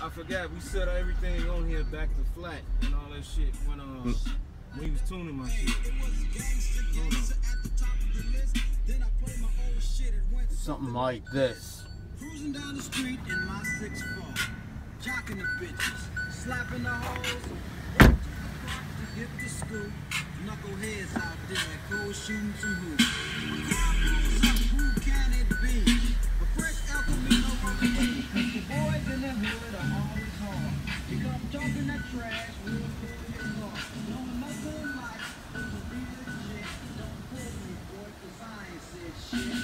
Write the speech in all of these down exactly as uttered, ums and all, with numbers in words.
I forgot we set everything on here back to flat and all that shit when uh when he was tuning my shit. Hold on. Something like this. Cruising down the street in my six four, jocking the bitches, slapping the hoes, to get to school. Knuckleheads out there, cold shooting some hoops. When crowd pulls up, who can it be? A fresh El Camino from the key. The boys in the hood are always hard. You come talking that trash, we'll pull your car. Don't nothing like to be legit. Don't pull me, boy, cause I ain't said shit.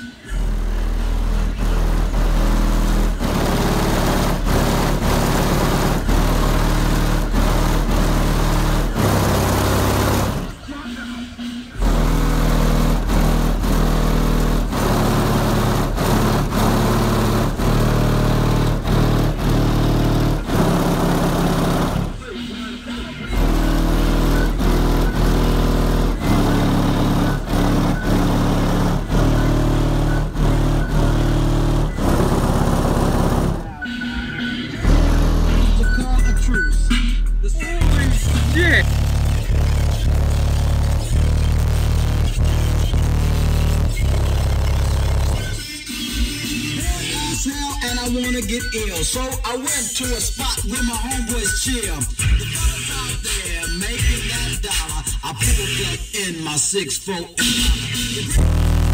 And I wanna get ill, so I went to a spot where my homeboys chill. The fellas out there making that dollar, I pulled up in my six four.